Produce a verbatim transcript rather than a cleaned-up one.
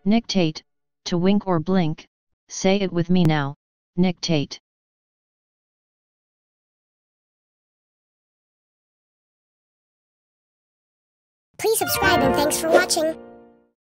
Nictate, to wink or blink. Say it with me now. Nictate. Please subscribe and thanks for watching.